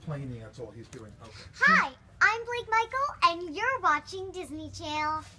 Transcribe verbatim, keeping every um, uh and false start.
explaining. That's all he's doing. Okay. Hi, I'm Blake Michael, and you're watching Disney Channel.